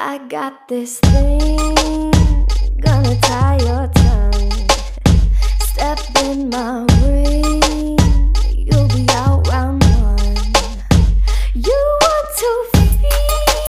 I got this thing, gonna tie your tongue. Step in my ring.